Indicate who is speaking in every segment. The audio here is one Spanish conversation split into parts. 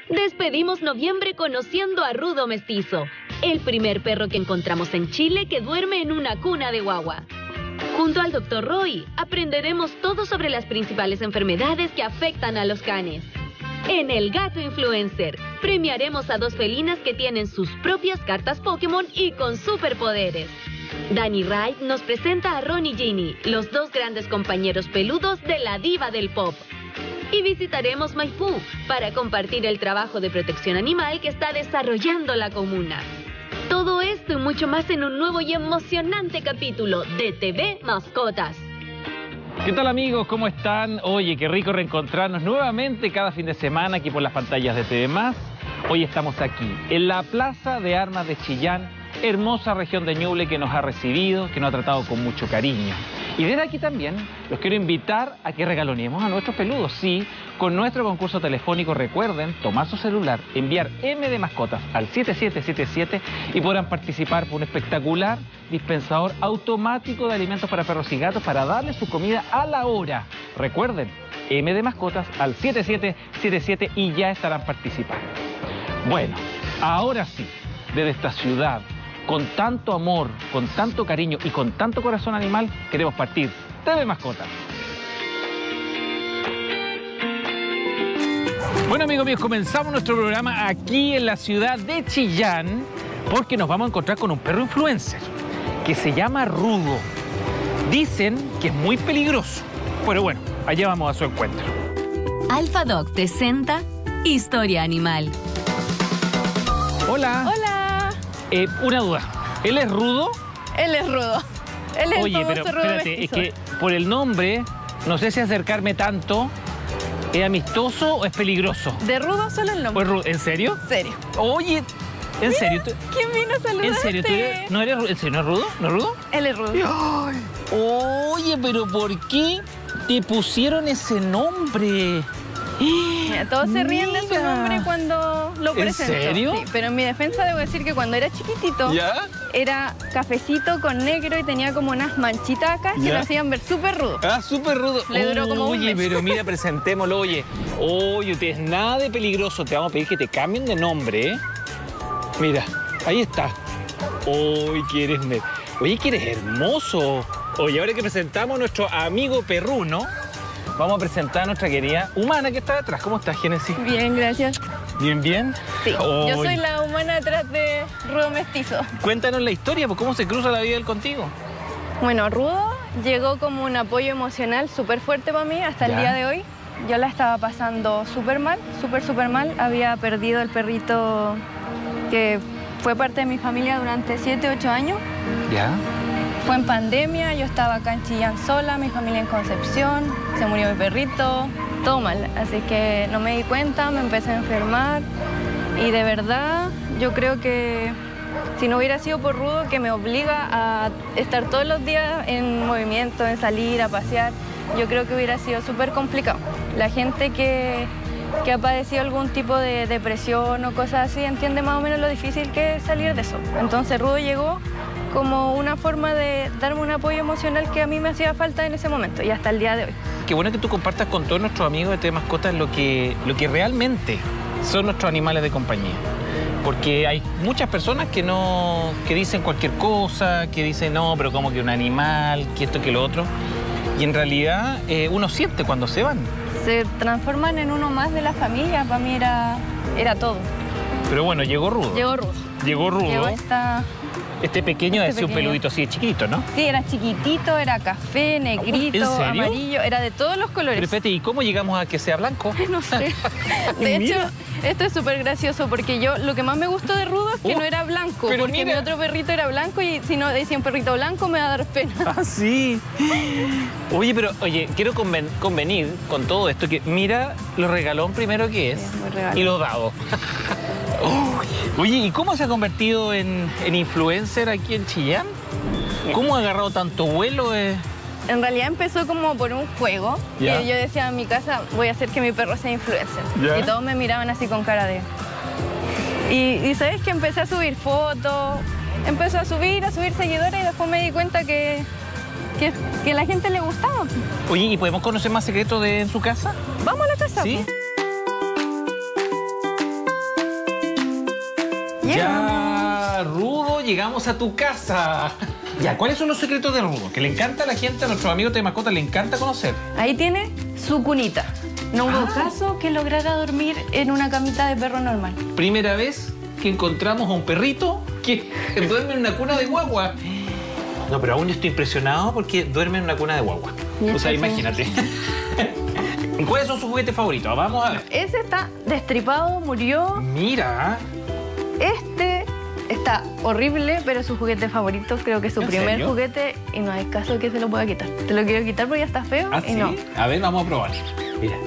Speaker 1: Despedimos noviembre conociendo a Rudo Mestizo, el primer perro que encontramos en Chile que duerme en una cuna de guagua. Junto al Dr. Roy, aprenderemos todo sobre las principales enfermedades que afectan a los canes. En El Gato Influencer, premiaremos a 2 felinas que tienen sus propias cartas Pokémon y con superpoderes. Danny Wright nos presenta a Ron y Ginny, los 2 grandes compañeros peludos de la diva del pop. Y visitaremos Maipú para compartir el trabajo de protección animal que está desarrollando la comuna. Todo esto y mucho más en un nuevo y emocionante capítulo de TV Mascotas.
Speaker 2: ¿Qué tal, amigos? ¿Cómo están? Oye, qué rico reencontrarnos nuevamente cada fin de semana aquí por las pantallas de TV Más. Hoy estamos aquí, en la Plaza de Armas de Chillán, hermosa región de Ñuble que nos ha recibido, que nos ha tratado con mucho cariño. Y desde aquí también los quiero invitar a que regalonemos a nuestros peludos. Sí, con nuestro concurso telefónico, recuerden tomar su celular, enviar M de mascotas al 7777 y podrán participar por un espectacular dispensador automático de alimentos para perros y gatos para darles su comida a la hora. Recuerden, M de mascotas al 7777 y ya estarán participando. Bueno, ahora sí, desde esta ciudad, con tanto amor, con tanto cariño y con tanto corazón animal, queremos partir TV Mascotas. Bueno, amigos míos, comenzamos nuestro programa aquí en la ciudad de Chillán porque nos vamos a encontrar con un perro influencer que se llama Rudo. Dicen que es muy peligroso, pero bueno, allá vamos a su encuentro.
Speaker 3: Alpha Dog presenta Historia Animal.
Speaker 2: Hola.
Speaker 4: Hola.
Speaker 2: Una duda, ¿él es Rudo?
Speaker 4: Él es Rudo. Él es
Speaker 2: Oye,
Speaker 4: el
Speaker 2: pero
Speaker 4: famoso Rudo
Speaker 2: espérate,
Speaker 4: mestizo.
Speaker 2: es que por el nombre, no sé si acercarme tanto. ¿Es amistoso o es peligroso?
Speaker 4: De Rudo solo el nombre.
Speaker 2: Pues, ¿en serio?
Speaker 4: En serio.
Speaker 2: Oye, ¿en serio?
Speaker 4: ¿Quién vino a saludarte?
Speaker 2: ¿En serio? ¿No eres Rudo? ¿En serio no es Rudo? ¿No es Rudo?
Speaker 4: Él es Rudo.
Speaker 2: Ay, oye, pero ¿por qué te pusieron ese nombre?
Speaker 4: Mira, todos se ríen de su
Speaker 2: Mira.
Speaker 4: nombre cuando lo
Speaker 2: ¿En
Speaker 4: presento.
Speaker 2: serio?
Speaker 4: Sí, pero en mi defensa debo decir que cuando era chiquitito,
Speaker 2: ¿Ya?
Speaker 4: era cafecito con negro y tenía como unas manchitas acá que
Speaker 2: ¿Ya?
Speaker 4: lo hacían ver súper rudo.
Speaker 2: Ah, súper Rudo.
Speaker 4: Le duró como un
Speaker 2: Oye,
Speaker 4: mes.
Speaker 2: pero mira, presentémoslo, oye. Oye, usted es nada de peligroso. Te vamos a pedir que te cambien de nombre, ¿eh? Mira, ahí está. Oye, Oye, que eres hermoso. Oye, ahora que presentamos a nuestro amigo perruno, vamos a presentar a nuestra querida humana que está detrás. ¿Cómo estás, Génesis?
Speaker 4: Bien, gracias.
Speaker 2: ¿Bien, bien?
Speaker 4: Sí, yo
Speaker 2: Oye,
Speaker 4: soy la humana detrás de Rudo Mestizo.
Speaker 2: Cuéntanos la historia, pues, ¿cómo se cruza la vida de él contigo?
Speaker 4: Bueno, Rudo llegó como un apoyo emocional súper fuerte para mí hasta el
Speaker 2: Ya.
Speaker 4: día de hoy. Yo la estaba pasando súper mal, súper mal. Había perdido el perrito que fue parte de mi familia durante 7, 8 años.
Speaker 2: ¿Ya?
Speaker 4: Fue en pandemia, yo estaba acá en Chillán sola, mi familia en Concepción, se murió mi perrito, todo mal. Así que no me di cuenta, me empecé a enfermar y de verdad yo creo que si no hubiera sido por Rudo, que me obliga a estar todos los días en movimiento, en salir, a pasear, yo creo que hubiera sido súper complicado. La gente que ha padecido algún tipo de depresión o cosas así entiende más o menos lo difícil que es salir de eso. Entonces Rudo llegó como una forma de darme un apoyo emocional que a mí me hacía falta en ese momento y hasta el día de hoy.
Speaker 2: Qué bueno que tú compartas con todos nuestros amigos de TV Mascotas lo que realmente son nuestros animales de compañía. Porque hay muchas personas que dicen cualquier cosa, que dicen no, pero como que un animal, que esto, que lo otro. Y en realidad uno siente cuando se van.
Speaker 4: Se transforman en uno más de la familia, para mí era todo.
Speaker 2: Pero bueno, llegó Rudo.
Speaker 4: Llegó Rudo.
Speaker 2: Llegó Rudo.
Speaker 4: Llegó esta...
Speaker 2: Este pequeño
Speaker 4: Este
Speaker 2: es un
Speaker 4: pequeño.
Speaker 2: peludito así de chiquitito, ¿no?
Speaker 4: Sí, era chiquitito, era café, negrito,
Speaker 2: ¿En serio?
Speaker 4: amarillo, era de todos los colores.
Speaker 2: Pero espérate, ¿y cómo llegamos a que sea blanco?
Speaker 4: No sé. De hecho,
Speaker 2: Mira.
Speaker 4: esto es súper gracioso porque yo lo que más me gustó de Rudo es que no era blanco,
Speaker 2: pero
Speaker 4: porque
Speaker 2: mira.
Speaker 4: mi otro perrito era blanco y si no decía un perrito blanco me va a dar pena.
Speaker 2: Ah, sí. Oye, pero quiero convenir con todo esto que mira lo regalón primero que es
Speaker 4: Sí, muy regalón.
Speaker 2: y lo dado. Oye, ¿y cómo se ha convertido en influencer aquí en Chillán? ¿Cómo ha agarrado tanto vuelo?
Speaker 4: En realidad empezó como por un juego.
Speaker 2: Ya.
Speaker 4: Y yo decía en mi casa, voy a hacer que mi perro sea influencer.
Speaker 2: Ya.
Speaker 4: Y todos me miraban así con cara de... Y sabes que empecé a subir fotos, empezó a subir seguidores y después me di cuenta que la gente le gustaba.
Speaker 2: Oye, ¿y podemos conocer más secretos de en su casa?
Speaker 4: Vamos a la casa.
Speaker 2: ¿Sí? Ya, Rudo, llegamos a tu casa. Ya, ¿cuáles son los secretos de Rudo? Que le encanta a la gente, a nuestros amigos de mascotas, le encanta conocer.
Speaker 4: Ahí tiene su cunita. No hubo caso que lograra dormir en una camita de perro normal.
Speaker 2: Primera vez que encontramos a un perrito que duerme en una cuna de guagua. No, pero aún yo estoy impresionado porque duerme en una cuna de guagua. O sea, imagínate. ¿Cuáles son sus juguetes favoritos? Vamos a ver.
Speaker 4: Ese está destripado, murió.
Speaker 2: Mira.
Speaker 4: Este está horrible, pero su juguete favorito, creo que es su primer
Speaker 2: serio?
Speaker 4: juguete y no hay caso que se lo pueda quitar. Te lo quiero quitar porque ya está feo
Speaker 2: ¿Ah,
Speaker 4: y
Speaker 2: sí?
Speaker 4: no.
Speaker 2: A ver, vamos a probar. Mira.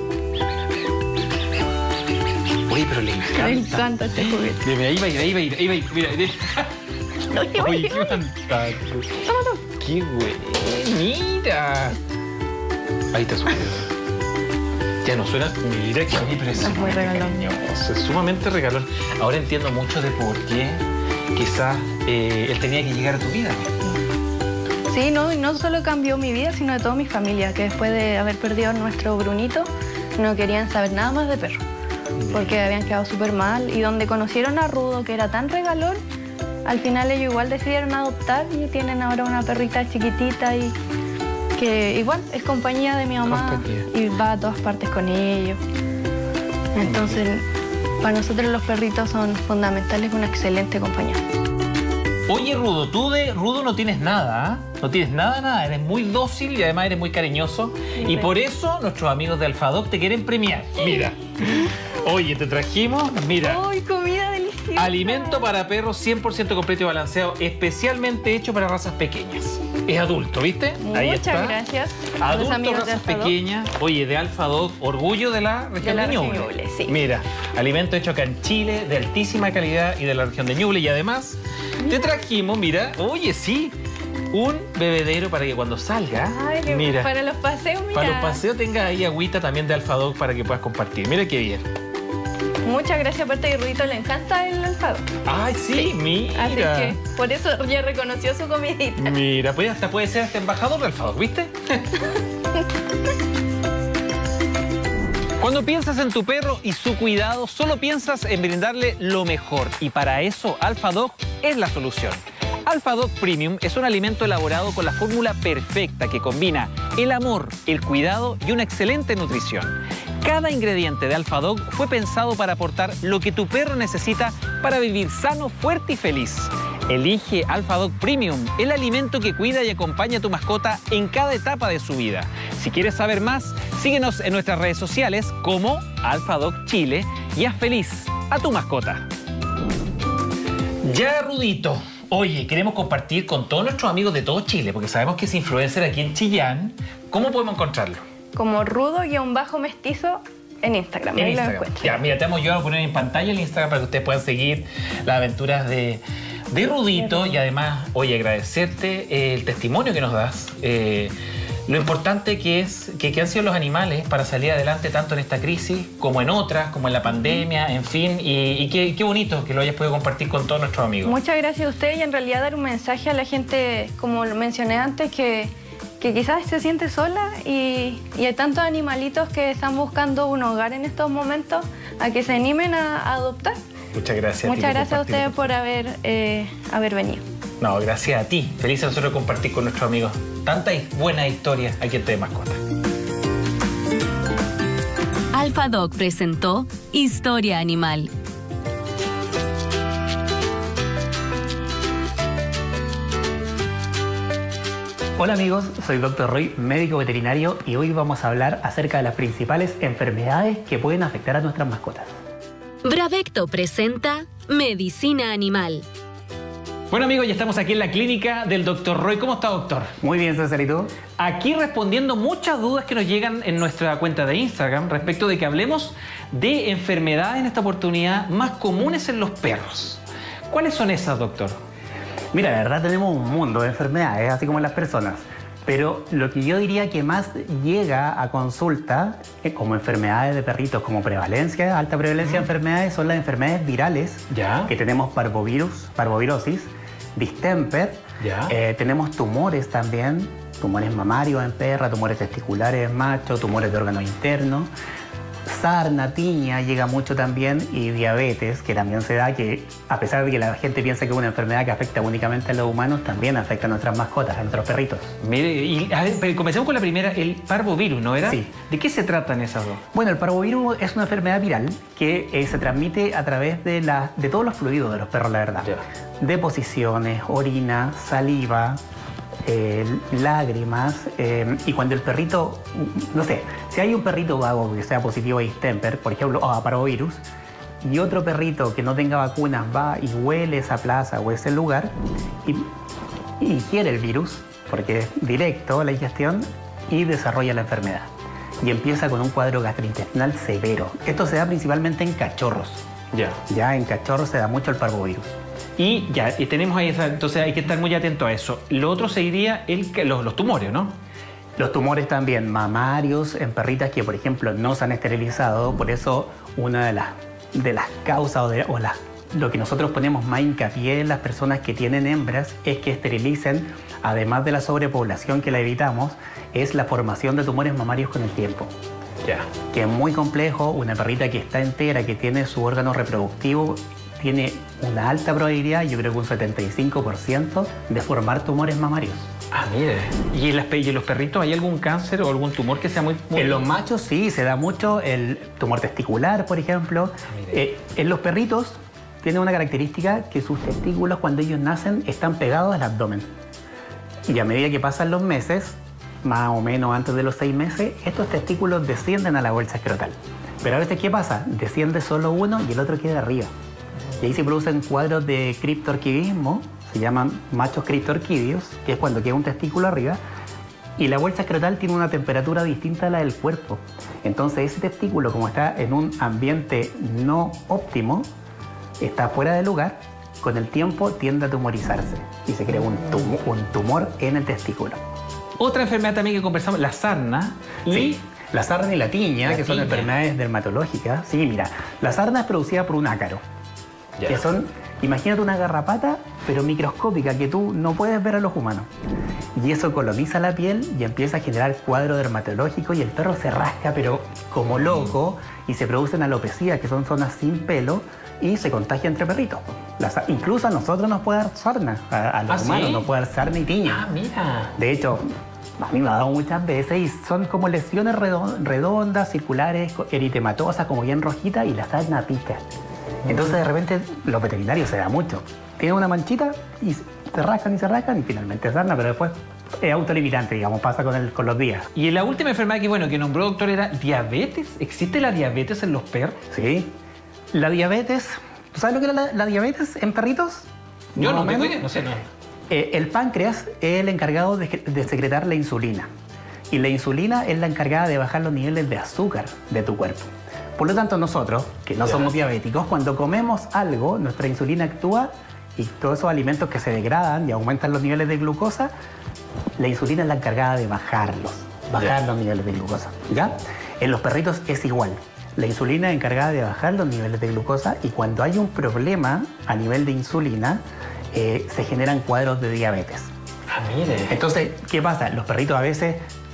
Speaker 2: Oye, pero le encanta.
Speaker 4: Me encanta este juguete.
Speaker 2: Mira, ahí va a ir, ahí va a ir, ahí va a ir. Mira, mira.
Speaker 4: Oye,
Speaker 2: Oye,
Speaker 4: oye,
Speaker 2: qué
Speaker 4: oye.
Speaker 2: fantástico. Qué güey. Mira. Ahí está su dedo. Ya no suena. Mira qué impresión.
Speaker 4: Es muy regalón.
Speaker 2: Es sumamente regalón. Ahora entiendo mucho de por qué quizás él tenía que llegar a tu vida.
Speaker 4: Sí, no, y no solo cambió mi vida, sino de toda mi familia, que después de haber perdido a nuestro Brunito, no querían saber nada más de perro, porque habían quedado súper mal. Y donde conocieron a Rudo, que era tan regalón, al final ellos igual decidieron adoptar y tienen ahora una perrita chiquitita y que igual es compañía de mi mamá
Speaker 2: Compañía.
Speaker 4: y va a todas partes con ellos. Entonces, para nosotros los perritos son fundamentales, una excelente compañía.
Speaker 2: Oye, Rudo, tú de Rudo no tienes nada, ¿ah? No tienes nada. Eres muy dócil y además eres muy cariñoso. Y por eso nuestros amigos de Alfadoc te quieren premiar. Mira. Oye, te trajimos, mira.
Speaker 4: ¡Ay, comida deliciosa!
Speaker 2: Alimento para perros 100% completo y balanceado, especialmente hecho para razas pequeñas. Es adulto, ¿viste? Ahí está.
Speaker 4: Muchas gracias a los
Speaker 2: Adulto,
Speaker 4: amigos de
Speaker 2: razas
Speaker 4: Alfadoc.
Speaker 2: pequeñas. Oye, de Alfadoc, orgullo de la región de,
Speaker 4: región
Speaker 2: Ñuble.
Speaker 4: Ñuble, sí.
Speaker 2: Mira, alimento hecho acá en Chile, de altísima calidad y de la región de Ñuble. Y además, te trajimos, mira, oye, sí, un bebedero para que cuando salga,
Speaker 4: Ay,
Speaker 2: mira,
Speaker 4: para los paseos, mira.
Speaker 2: para los paseos tengas ahí agüita también de Alfadoc para que puedas compartir. Mira qué bien.
Speaker 4: Muchas gracias, aparte que a Rudito le encanta el Alfadoc.
Speaker 2: Ay, sí, mira.
Speaker 4: Así que por eso ya reconoció su comidita.
Speaker 2: Mira, pues hasta puede ser hasta embajador de Alfadoc, ¿viste? Cuando piensas en tu perro y su cuidado, solo piensas en brindarle lo mejor. Y para eso, Alfadoc es la solución. Alfadoc Premium es un alimento elaborado con la fórmula perfecta que combina el amor, el cuidado y una excelente nutrición. Cada ingrediente de Alfadoc fue pensado para aportar lo que tu perro necesita para vivir sano, fuerte y feliz. Elige Alfadoc Premium, el alimento que cuida y acompaña a tu mascota en cada etapa de su vida. Si quieres saber más, síguenos en nuestras redes sociales como Alfadoc Chile y haz feliz a tu mascota. Ya, Rudito. Oye, queremos compartir con todos nuestros amigos de todo Chile, porque sabemos que es influencer aquí en Chillán. ¿Cómo podemos encontrarlo?
Speaker 4: Como Rudo-mestizo en Instagram.
Speaker 2: En
Speaker 4: Ahí lo
Speaker 2: Instagram.
Speaker 4: encuentran.
Speaker 2: Ya, mira, te hemos ayudado a poner en pantalla el Instagram para que ustedes puedan seguir las aventuras de Rudito y además, oye, agradecerte el testimonio que nos das, lo importante que es que han sido los animales para salir adelante tanto en esta crisis como en otras, como en la pandemia, en fin, y qué bonito que lo hayas podido compartir con todos nuestros amigos.
Speaker 4: Muchas gracias a ustedes y en realidad dar un mensaje a la gente, como lo mencioné antes, que quizás se siente sola y hay tantos animalitos que están buscando un hogar en estos momentos, a que se animen a adoptar.
Speaker 2: Muchas gracias.
Speaker 4: Muchas gracias a ustedes por haber venido.
Speaker 2: No, gracias a ti. Feliz nosotros de compartir con nuestros amigos tantas buenas historias aquí en Te de Mascota.
Speaker 3: Alfadoc presentó Historia Animal.
Speaker 5: Hola amigos, soy Dr. Roy, médico veterinario, y hoy vamos a hablar acerca de las principales enfermedades que pueden afectar a nuestras mascotas.
Speaker 1: Bravecto presenta Medicina Animal.
Speaker 2: Bueno amigos, ya estamos aquí en la clínica del Dr. Roy. ¿Cómo está, doctor?
Speaker 5: Muy bien, César, ¿y tú?
Speaker 2: Aquí respondiendo muchas dudas que nos llegan en nuestra cuenta de Instagram respecto de que hablemos de enfermedades en esta oportunidad más comunes en los perros. ¿Cuáles son esas, doctor?
Speaker 5: Mira, la verdad tenemos un mundo de enfermedades, así como en las personas. Pero lo que yo diría que más llega a consulta como enfermedades de perritos, como prevalencia, alta prevalencia de enfermedades, son las enfermedades virales.
Speaker 2: Ya.
Speaker 5: Que tenemos parvovirosis, distemper,
Speaker 2: Ya.
Speaker 5: tenemos tumores también, tumores mamarios en perra, tumores testiculares en macho, tumores de órganos internos. sarna, tiña llega mucho también, y diabetes, que también se da, que a pesar de que la gente piensa que es una enfermedad que afecta únicamente a los humanos, también afecta a nuestras mascotas, a nuestros perritos.
Speaker 2: Mire, y a ver, pero comencemos con la primera, el parvovirus, ¿no era?
Speaker 5: Sí.
Speaker 2: ¿De qué se tratan esas dos?
Speaker 5: Bueno, el parvovirus es una enfermedad viral que se transmite a través de todos los fluidos de los perros, la verdad.
Speaker 2: Ya.
Speaker 5: Deposiciones, orina, saliva, lágrimas, y cuando el perrito, no sé, si hay un perrito vago que sea positivo a distemper, por ejemplo, o a parvovirus, y otro perrito que no tenga vacunas va y huele esa plaza o ese lugar y ingiere el virus, porque es directo la ingestión, y desarrolla la enfermedad. Y empieza con un cuadro gastrointestinal severo. Esto se da principalmente en cachorros.
Speaker 2: Ya.
Speaker 5: Ya en cachorros se da mucho el parvovirus.
Speaker 2: Y ya, y tenemos ahí, entonces hay que estar muy atento a eso. Lo otro sería los tumores, ¿no?
Speaker 5: Los tumores también mamarios en perritas que, por ejemplo, no se han esterilizado. Por eso una de las causas lo que nosotros ponemos más hincapié en las personas que tienen hembras es que esterilicen, además de la sobrepoblación que la evitamos, es la formación de tumores mamarios con el tiempo.
Speaker 2: Ya.
Speaker 5: Que es muy complejo. Una perrita que está entera, que tiene su órgano reproductivo, tiene una alta probabilidad, yo creo que un 75%, de formar tumores mamarios.
Speaker 2: Ah, mire. ¿Y en los perritos hay algún cáncer o algún tumor que sea muy...
Speaker 5: En los machos sí, se da mucho el tumor testicular, por ejemplo. En los perritos tiene una característica que sus testículos, cuando ellos nacen, están pegados al abdomen. Y a medida que pasan los meses, más o menos antes de los 6 meses, estos testículos descienden a la bolsa escrotal. Pero a veces, ¿qué pasa? Desciende solo uno y el otro queda arriba. Y ahí se producen cuadros de criptorquidismo, se llaman machos criptorquidios, que es cuando queda un testículo arriba, y la bolsa escrotal tiene una temperatura distinta a la del cuerpo. Entonces ese testículo, como está en un ambiente no óptimo, está fuera de lugar, con el tiempo tiende a tumorizarse y se crea un tumor en el testículo.
Speaker 2: Otra enfermedad también que conversamos, la sarna.
Speaker 5: Sí, la sarna y la tiña, que son enfermedades dermatológicas. Sí, mira, la sarna es producida por un ácaro.
Speaker 2: Ya.
Speaker 5: Que son, imagínate una garrapata, pero microscópica, que tú no puedes ver a los humanos. Y eso coloniza la piel y empieza a generar cuadro dermatológico y el perro se rasca, pero como loco, y se producen alopecias, que son zonas sin pelo, y se contagia entre perritos. Incluso a nosotros nos puede dar sarna, a los humanos
Speaker 2: ¿sí?
Speaker 5: nos puede dar sarna y tiña.
Speaker 2: Ah, mira.
Speaker 5: De hecho, a mí me ha dado muchas veces y son como lesiones redondas, circulares, eritematosas, como bien rojitas, y la sarna pica. Entonces de repente los veterinarios se da mucho. Tienen una manchita y se rascan y finalmente sarna, pero después es autolimitante, digamos, pasa con los días.
Speaker 2: Y la última enfermedad que nombró doctor era diabetes. ¿Existe la diabetes en los perros?
Speaker 5: Sí. La diabetes, ¿tú sabes lo que era la diabetes en perritos?
Speaker 2: Yo no
Speaker 5: tengo
Speaker 2: idea, no sé, no.
Speaker 5: El páncreas es el encargado de secretar la insulina. Y la insulina es la encargada de bajar los niveles de azúcar de tu cuerpo. Por lo tanto, nosotros, que no somos diabéticos, cuando comemos algo, nuestra insulina actúa y todos esos alimentos que se degradan y aumentan los niveles de glucosa, la insulina es la encargada de bajar los niveles de glucosa. ¿Ya? En los perritos es igual. La insulina es encargada de bajar los niveles de glucosa y cuando hay un problema a nivel de insulina, se generan cuadros de diabetes.
Speaker 2: Ah, mire.
Speaker 5: Entonces, ¿qué pasa? Los perritos a veces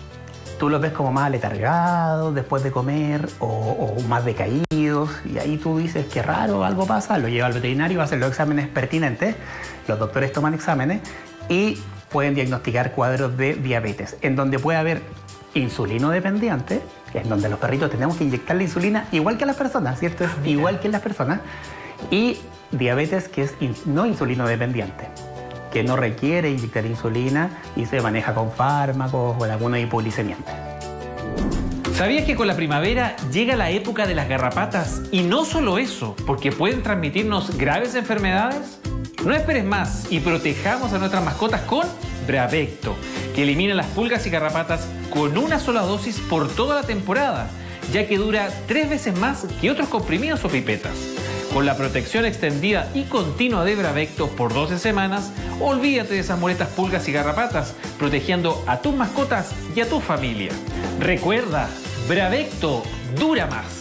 Speaker 5: tú los ves como más aletargados después de comer o más decaídos y ahí tú dices, qué raro, algo pasa, lo lleva al veterinario, hace los exámenes pertinentes, los doctores toman exámenes y pueden diagnosticar cuadros de diabetes, en donde puede haber insulino dependiente, en donde los perritos tenemos que inyectar la insulina igual que a las personas, ¿cierto? Es igual que en las personas, y diabetes que es no insulino dependiente, que no requiere inyectar insulina y se maneja con fármacos o alguna hipoglicemiante.
Speaker 2: ¿Sabías que con la primavera llega la época de las garrapatas? Y no solo eso, porque pueden transmitirnos graves enfermedades. No esperes más y protejamos a nuestras mascotas con Bravecto, que elimina las pulgas y garrapatas con una sola dosis por toda la temporada, ya que dura 3 veces más que otros comprimidos o pipetas. Con la protección extendida y continua de Bravecto por 12 semanas, olvídate de esas molestas pulgas y garrapatas, protegiendo a tus mascotas y a tu familia. Recuerda, Bravecto dura más.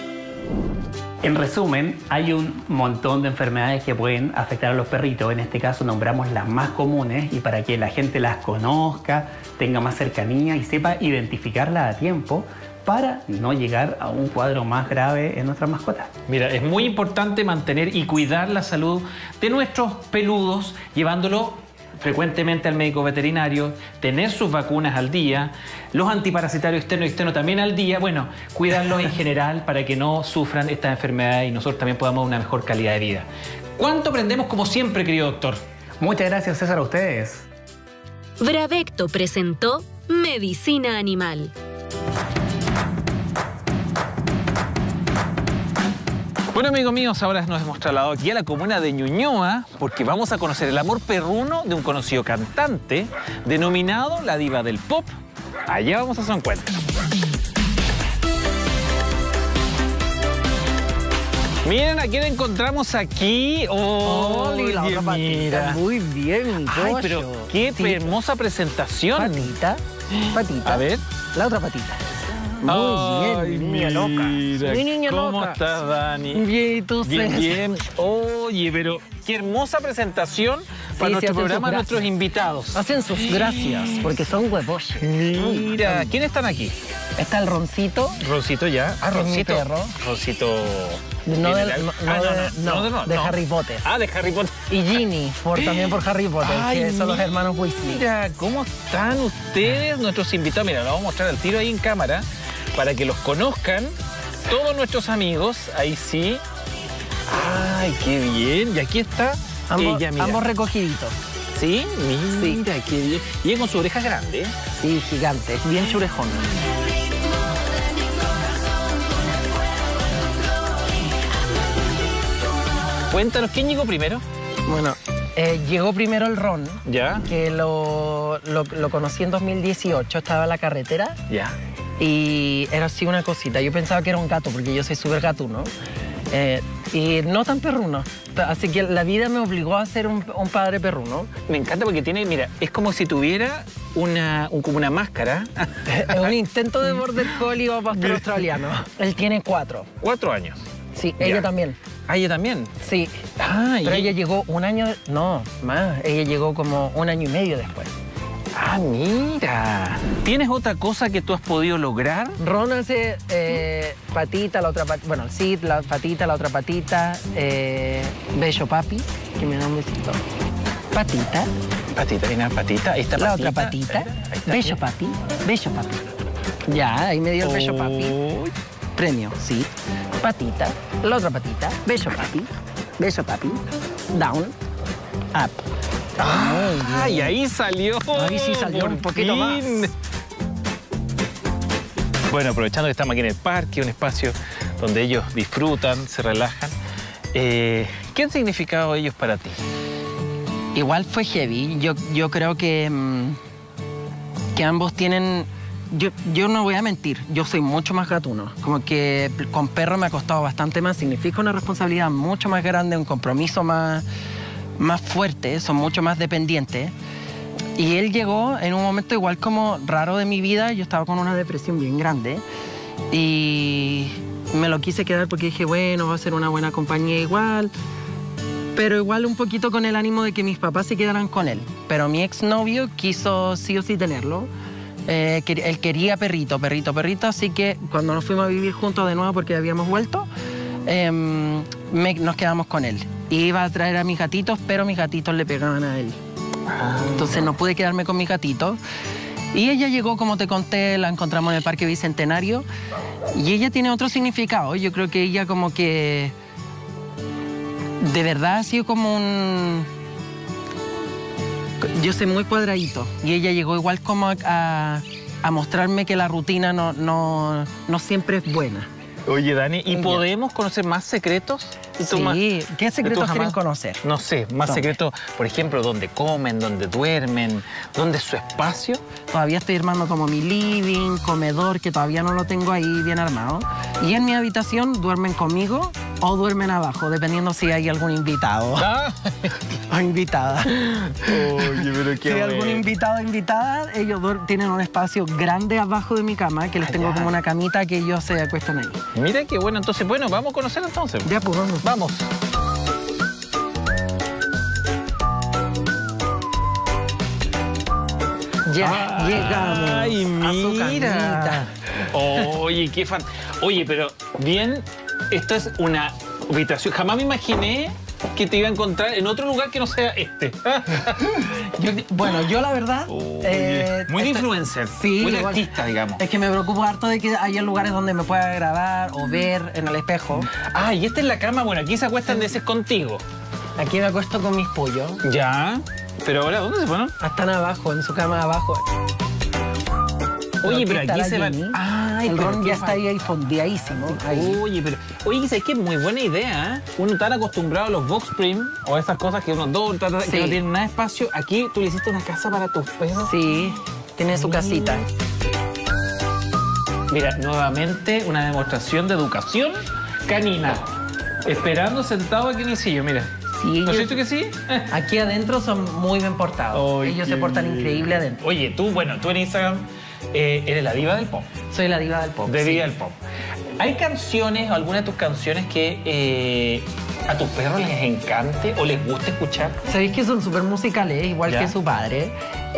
Speaker 5: En resumen, hay un montón de enfermedades que pueden afectar a los perritos. En este caso nombramos las más comunes y para que la gente las conozca, tenga más cercanía y sepa identificarlas a tiempo, para no llegar a un cuadro más grave en nuestras mascotas.
Speaker 2: Mira, es muy importante mantener y cuidar la salud de nuestros peludos, llevándolo frecuentemente al médico veterinario, tener sus vacunas al día, los antiparasitarios externo y externo también al día, bueno, cuidarlos en general para que no sufran estas enfermedades y nosotros también podamos dar una mejor calidad de vida. ¿Cuánto aprendemos como siempre, querido doctor?
Speaker 5: Muchas gracias, César, a ustedes.
Speaker 3: Bravecto presentó Medicina Animal.
Speaker 2: Bueno, amigos míos, ahora nos hemos trasladado aquí a la comuna de Ñuñoa porque vamos a conocer el amor perruno de un conocido cantante denominado la diva del pop. Allá vamos a su encuentro. Miren a quién encontramos aquí. Oh,
Speaker 6: la otra patita.
Speaker 2: Mira.
Speaker 6: Muy bien,
Speaker 2: Ay, pero qué hermosa presentación.
Speaker 6: Patita, patita.
Speaker 2: A ver.
Speaker 6: La otra patita.
Speaker 2: Muy bien,
Speaker 6: niña loca. Mi niña
Speaker 2: ¿Cómo
Speaker 6: loca.
Speaker 2: estás, Dani?
Speaker 6: Bien, ¿y tú,
Speaker 2: Bien,
Speaker 6: César?
Speaker 2: bien. Oye, pero qué hermosa presentación para nuestro
Speaker 6: hacen sus
Speaker 2: programa,
Speaker 6: gracias.
Speaker 2: nuestros invitados.
Speaker 6: Hacen sus gracias, porque son huevos.
Speaker 2: Mira, ¿quiénes están aquí?
Speaker 6: Está el Roncito.
Speaker 2: Roncito ya. Ah,
Speaker 6: Que es mi
Speaker 2: Roncito.
Speaker 6: perro.
Speaker 2: Roncito.
Speaker 6: No de,
Speaker 2: general.
Speaker 6: de Harry Potter.
Speaker 2: Ah, de Harry Potter.
Speaker 6: Y Ginny, también por Harry Potter, que son los hermanos Weasley.
Speaker 2: Mira, ¿cómo están ustedes, nuestros invitados? Mira, lo vamos a mostrar al tiro ahí en cámara para que los conozcan todos nuestros amigos. Ahí sí. Ay, qué bien. Y aquí está ella, mira.
Speaker 6: Ambos recogiditos.
Speaker 2: ¿Sí? Mira, qué bien. Y ella con sus orejas grandes.
Speaker 6: Sí, gigantes, bien churejón.
Speaker 2: Cuéntanos, ¿quién llegó primero?
Speaker 6: Bueno, llegó primero el Ron,
Speaker 2: Ya.
Speaker 6: que lo conocí en 2018, estaba en la carretera
Speaker 2: Ya.
Speaker 6: y era así una cosita. Yo pensaba que era un gato, porque yo soy súper gatuno. Y no tan perruno. Así que la vida me obligó a ser un padre perruno.
Speaker 2: Me encanta porque tiene, mira, es como si tuviera como una máscara.
Speaker 6: Es un intento de border collie o pastor australiano. Él tiene 4.
Speaker 2: 4 años.
Speaker 6: Sí,
Speaker 2: Ya.
Speaker 6: ella también.
Speaker 2: Ah, ella también.
Speaker 6: Sí.
Speaker 2: Ah,
Speaker 6: Pero ella llegó un año... No, más. Ella llegó como 1 año y medio después.
Speaker 2: Ah, mira. ¿Tienes otra cosa que tú has podido lograr?
Speaker 6: Ron hace patita, la otra patita... Bueno, sí, la patita, la otra patita. Bello papi, que me da un besito. Patita.
Speaker 2: Patita, mira, patita. Esta
Speaker 6: La
Speaker 2: patita.
Speaker 6: otra patita.
Speaker 2: Ahí está.
Speaker 6: Bello papi. Bello papi. Ya, ahí me dio el bello papi.
Speaker 2: Uy.
Speaker 6: Premio, sí. Patita. La otra patita. Bello papi. Bello papi. Down. Up.
Speaker 2: Ah, y ahí salió.
Speaker 6: Ahí sí salió
Speaker 2: por
Speaker 6: un poquito más.
Speaker 2: fin. Bueno, aprovechando que estamos aquí en el parque, un espacio donde ellos disfrutan, se relajan. ¿Qué han significado ellos para ti?
Speaker 6: Igual fue heavy. Yo creo que ambos tienen... Yo no voy a mentir, yo soy mucho más gatuno. Como que con perro me ha costado bastante más. Significa una responsabilidad mucho más grande, un compromiso más fuerte, son mucho más dependientes. Y él llegó en un momento igual como raro de mi vida. Yo estaba con una depresión bien grande y me lo quise quedar porque dije, bueno, va a ser una buena compañía igual. Pero igual un poquito con el ánimo de que mis papás se quedaran con él. Pero mi exnovio quiso sí o sí tenerlo. Él quería perrito, así que cuando nos fuimos a vivir juntos de nuevo porque habíamos vuelto, nos quedamos con él. Iba a traer a mis gatitos, pero mis gatitos le pegaban a él. Entonces no pude quedarme con mis gatitos. Y ella llegó, como te conté, la encontramos en el Parque Bicentenario. Y ella tiene otro significado. Yo creo que ella como que... De verdad ha sido como un... Yo soy muy cuadradito y ella llegó igual como a mostrarme que la rutina no siempre es buena.
Speaker 2: Oye, Dani, ¿y
Speaker 6: Ella.
Speaker 2: podemos conocer más secretos?
Speaker 6: Sí, ¿qué secretos quieren
Speaker 2: jamás?
Speaker 6: conocer?
Speaker 2: No sé, más
Speaker 6: No.
Speaker 2: secretos, por ejemplo, dónde comen, dónde duermen, dónde es su espacio.
Speaker 6: Todavía estoy armando como mi living, comedor, que todavía no lo tengo ahí bien armado. Y en mi habitación duermen conmigo o duermen abajo, dependiendo si hay algún invitado
Speaker 2: Ah.
Speaker 6: o invitada.
Speaker 2: Oye, pero
Speaker 6: Si hay algún invitado o invitada, ellos tienen un espacio grande abajo de mi cama, que les tengo
Speaker 2: ya.
Speaker 6: como una camita que ellos se acuestan ahí.
Speaker 2: Mira qué bueno, entonces, bueno, vamos a conocer entonces.
Speaker 6: Ya, pues vamos.
Speaker 2: Vamos.
Speaker 6: Ya llegamos
Speaker 2: Ay,
Speaker 6: a su
Speaker 2: mira.
Speaker 6: camita.
Speaker 2: Oye, qué fan. Oye, pero bien, esto es una habitación. Jamás me imaginé que te iba a encontrar en otro lugar que no sea este.
Speaker 6: Yo la verdad...
Speaker 2: muy de influencer,
Speaker 6: sí,
Speaker 2: muy de
Speaker 6: igual.
Speaker 2: artista, digamos.
Speaker 6: Es que me preocupo harto de que haya lugares donde me pueda grabar o ver en el espejo.
Speaker 2: Ah, y esta es la cama. Bueno, aquí se acuestan de ese contigo.
Speaker 6: Aquí me acuesto con mis pollos.
Speaker 2: Ya. Pero ahora, ¿dónde se ponen?
Speaker 6: Están abajo, en su cama abajo.
Speaker 2: Oye, pero
Speaker 6: está
Speaker 2: aquí
Speaker 6: la
Speaker 2: se van...
Speaker 6: Jenny.
Speaker 2: Ay,
Speaker 6: El
Speaker 2: pero
Speaker 6: ron
Speaker 2: qué
Speaker 6: ya está ahí fondeadísimo.
Speaker 2: Oye, pero... Oye, ¿sabes qué? Muy buena idea, ¿eh? Uno tan acostumbrado a los box spring o a esas cosas que uno que no tienen nada de espacio. Aquí tú le hiciste una casa para tus perros.
Speaker 6: Sí, tiene su casita.
Speaker 2: Mira, nuevamente una demostración de educación canina. Esperando sentado aquí en el sillón, mira.
Speaker 6: Sí,
Speaker 2: ¿No es cierto que sí?
Speaker 6: Aquí adentro son muy bien portados.
Speaker 2: Ay,
Speaker 6: ellos
Speaker 2: qué
Speaker 6: se portan
Speaker 2: bien.
Speaker 6: increíble adentro.
Speaker 2: Oye, tú en Instagram eres la diva del pop.
Speaker 6: Soy la diva del pop.
Speaker 2: De
Speaker 6: sí.
Speaker 2: diva del pop. ¿Hay canciones, alguna de tus canciones que a tus perros les encante o les gusta escuchar?
Speaker 6: Sabéis que son súper musicales, igual
Speaker 2: ¿Ya?
Speaker 6: que su padre.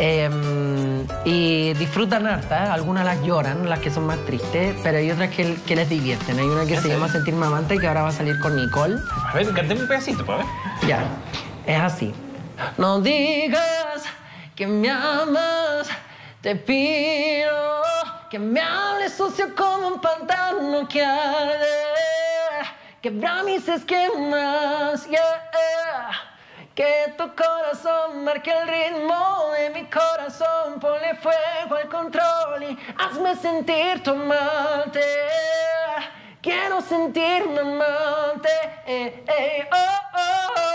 Speaker 6: Y disfrutan hartas. Algunas las lloran, las que son más tristes, pero hay otras que les divierten. Hay una que se llama Sentirme Amante, que ahora va a salir con Nicole.
Speaker 2: A ver, cantemos un pedacito, para ver.
Speaker 6: Ya, es así. No digas que me amas, te pido que me hables sucio como un pantano que arde, quebra mis esquemas, yeah. Que tu corazón marque el ritmo de mi corazón, ponle fuego al control y hazme sentir tu amante. Quiero sentirme amante, oh, oh, oh.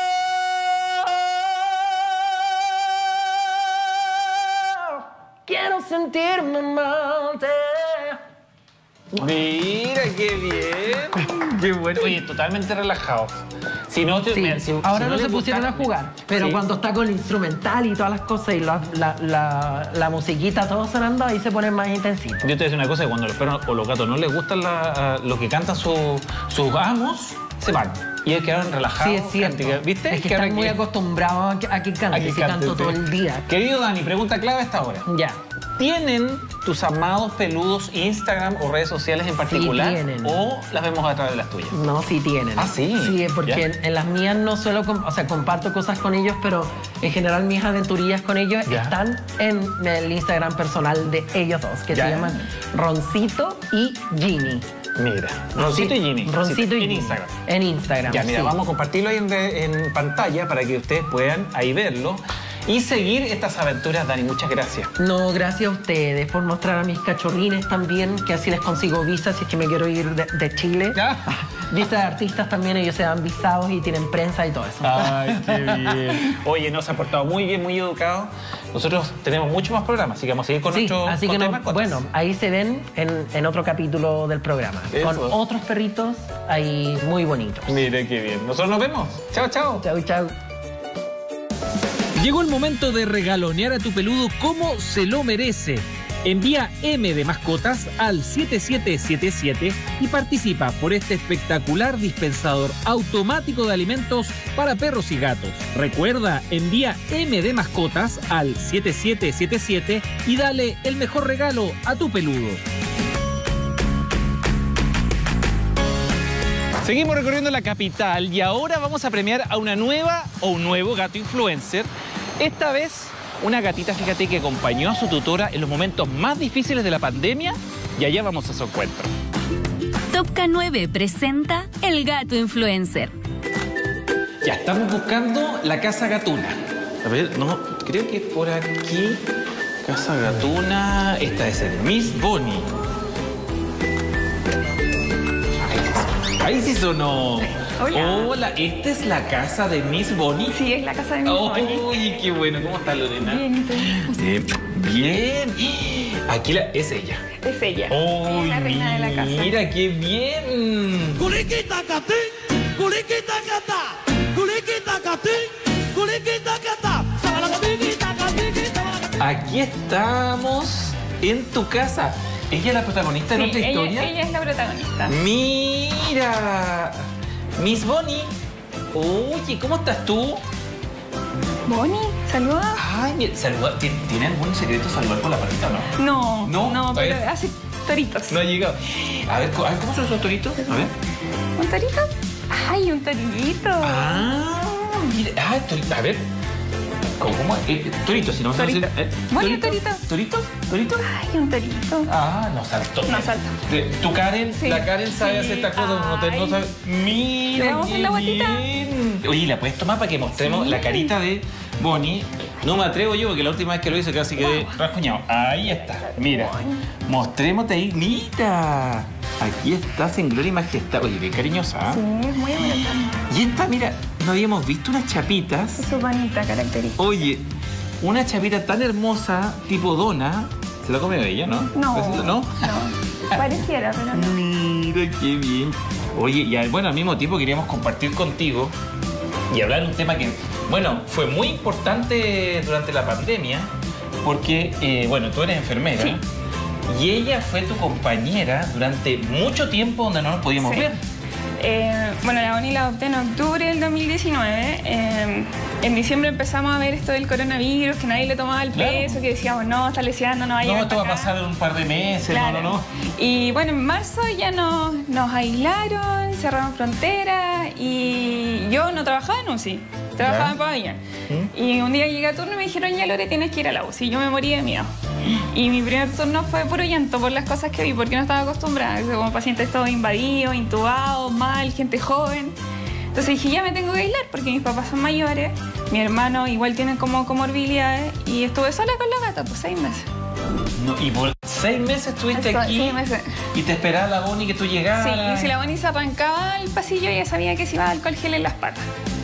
Speaker 6: Quiero sentirme amante.
Speaker 2: Mira, qué bien. Qué bueno. Oye, totalmente relajado. Si no,
Speaker 6: Sí,
Speaker 2: mira,
Speaker 6: ahora
Speaker 2: si
Speaker 6: no se
Speaker 2: les
Speaker 6: pusieron
Speaker 2: gusta-
Speaker 6: a jugar, pero
Speaker 2: Sí.
Speaker 6: cuando está con el instrumental y todas las cosas y la musiquita todo sonando, ahí se ponen más intensitos.
Speaker 2: Yo te voy a decir una cosa, que cuando a los perros o los gatos no les gustan lo que cantan sus amos, se van. Y ellos quedaron relajados.
Speaker 6: Sí, es cierto.
Speaker 2: ¿Viste?
Speaker 6: Es que
Speaker 2: Quedaron
Speaker 6: están muy
Speaker 2: aquí.
Speaker 6: acostumbrados a que cante, si canto todo el día.
Speaker 2: Querido Dani, pregunta clave a esta hora.
Speaker 6: Ya.
Speaker 2: ¿Tienen tus amados peludos Instagram o redes sociales en particular?
Speaker 6: tienen.
Speaker 2: ¿O las vemos a través de las tuyas?
Speaker 6: No, sí tienen.
Speaker 2: Ah, ¿sí?
Speaker 6: Sí, porque
Speaker 2: Ya.
Speaker 6: en las mías no suelo, comparto cosas con ellos, pero en general mis aventurillas con ellos
Speaker 2: Ya.
Speaker 6: están en el Instagram personal de ellos dos, que
Speaker 2: Ya.
Speaker 6: se llaman Roncito y Ginny.
Speaker 2: Mira, Roncito y Ginny.
Speaker 6: Roncito y
Speaker 2: en
Speaker 6: Ginny.
Speaker 2: Instagram.
Speaker 6: En Instagram.
Speaker 2: Ya, mira,
Speaker 6: sí.
Speaker 2: vamos a compartirlo ahí en pantalla para que ustedes puedan ahí verlo y seguir estas aventuras, Dani. Muchas gracias.
Speaker 6: No, gracias a ustedes por mostrar a mis cachorrines también, que así les consigo visas si es que me quiero ir de Chile.
Speaker 2: ¿Ya?
Speaker 6: Visas de artistas también, ellos se dan visados y tienen prensa y todo eso.
Speaker 2: Ay, qué bien. Oye, nos ha portado muy bien, muy educado. Nosotros tenemos muchos más programas, así que vamos a seguir con
Speaker 6: Sí,
Speaker 2: nuestro
Speaker 6: así que
Speaker 2: con
Speaker 6: no,
Speaker 2: temas cortos.
Speaker 6: bueno, ahí se ven en otro capítulo del programa.
Speaker 2: Eso.
Speaker 6: Con otros perritos ahí muy bonitos.
Speaker 2: Mire qué bien. Nosotros nos vemos. Chao, chao.
Speaker 6: Chau, chau.
Speaker 7: Llegó el momento de regalonear a tu peludo como se lo merece. Envía M de mascotas al 7777 y participa por este espectacular dispensador automático de alimentos para perros y gatos. Recuerda, envía M de mascotas al 7777 y dale el mejor regalo a tu peludo.
Speaker 2: Seguimos recorriendo la capital y ahora vamos a premiar a una nueva o un nuevo gato influencer. Esta vez, una gatita, fíjate, que acompañó a su tutora en los momentos más difíciles de la pandemia y allá vamos a su encuentro.
Speaker 3: Top K9 presenta El Gato Influencer.
Speaker 2: Ya estamos buscando la Casa Gatuna. A ver, no, creo que por aquí. Casa Gatuna. Esta es el Miss Bonnie. Ahí sí sonó.
Speaker 8: Hola.
Speaker 2: Hola, ¿esta es la casa de Miss Bonnie?
Speaker 8: Sí, es la casa de mi Bonnie.
Speaker 2: Uy, qué bueno. ¿Cómo está Lorena?
Speaker 8: Bien, ¿y tú?
Speaker 2: Bien. Aquí es ella.
Speaker 8: Es ella.
Speaker 2: Uy,
Speaker 8: es la reina de la casa.
Speaker 2: Mira, qué bien. Aquí estamos en tu casa. ¿Ella es la protagonista de nuestra historia?
Speaker 8: Ella es la protagonista.
Speaker 2: Mira, Miss Bonnie. Oye, ¿cómo estás tú?
Speaker 8: Bonnie, saluda.
Speaker 2: Ay, mira, ¿tiene algún secreto saludar por la patita, no?
Speaker 8: No,
Speaker 2: No,
Speaker 8: pero
Speaker 2: todavía.
Speaker 8: hace toritos.
Speaker 2: No ha llegado. A ver, ¿cómo son esos toritos? A ver.
Speaker 8: ¿Un torito? ¡Ay, un torito!
Speaker 2: Ah, mira. Ah, torito. A ver. ¿Cómo? Torito, si no vamos a
Speaker 8: Torito.
Speaker 2: decir.
Speaker 8: Bueno, torito.
Speaker 2: ¿Torito? ¿Torito?
Speaker 8: ¡Ay, un torito!
Speaker 2: Ah, no saltó.
Speaker 8: No saltó.
Speaker 2: ¿Tu Karen?
Speaker 8: Sí.
Speaker 2: La Karen sabe hacer estas cosas. No sabe. Mira.
Speaker 8: ¿Le vamos a hacer la guatita?
Speaker 2: Bien. Oye, ¿la puedes tomar para que mostremos la carita de Bonnie? No me atrevo yo porque la última vez que lo hice casi quedé rasguñado. Ahí está. Mira. Mostrémote ahí. Mira. Aquí estás en gloria y majestad. Oye, qué cariñosa.
Speaker 8: Sí, es muy bonita.
Speaker 2: Y esta, mira, no habíamos visto unas chapitas.
Speaker 8: Es su bonita característica.
Speaker 2: Oye, una chapita tan hermosa, tipo dona. ¿Se la comió ella, no?
Speaker 8: No.
Speaker 2: ¿No?
Speaker 8: Pareciera, pero no.
Speaker 2: Mira, qué bien. Oye, y bueno, al mismo tiempo queríamos compartir contigo y hablar de un tema que, bueno, fue muy importante durante la pandemia, porque, bueno, tú eres enfermera.
Speaker 8: Sí.
Speaker 2: Y ella fue tu compañera durante mucho tiempo donde no nos podíamos
Speaker 8: Sí.
Speaker 2: ver.
Speaker 8: Bueno, la Bonnie la adopté en octubre del 2019. En diciembre empezamos a ver esto del coronavirus, que nadie le tomaba el
Speaker 2: Claro.
Speaker 8: peso, que decíamos, no, está leseando, no va a
Speaker 2: No,
Speaker 8: llegar
Speaker 2: esto va a
Speaker 8: para acá.
Speaker 2: pasar en un par de meses,
Speaker 8: Claro.
Speaker 2: no.
Speaker 8: Y bueno, en marzo ya nos aislaron, cerraron fronteras y yo no trabajaba en UCI, trabajaba
Speaker 2: Ya.
Speaker 8: en pabellón. Y un día llegué a turno y me dijeron, ya Lore, tienes que ir a la UCI. Yo me morí de miedo. Y mi primer turno fue puro llanto por las cosas que vi, porque no estaba acostumbrada. Como pacientes todos invadidos, intubados, mal, gente joven. Entonces dije, ya me tengo que aislar porque mis papás son mayores, mi hermano igual tiene como comorbilidades y estuve sola con la gata por 6 meses.
Speaker 2: No, y por 6 meses estuviste
Speaker 8: Eso,
Speaker 2: aquí
Speaker 8: 6 meses.
Speaker 2: y te esperaba la Bonnie que tú llegaras.
Speaker 8: Sí, si la Bonnie se arrancaba al pasillo ya sabía que se iba a dar alcohol gel en las patas.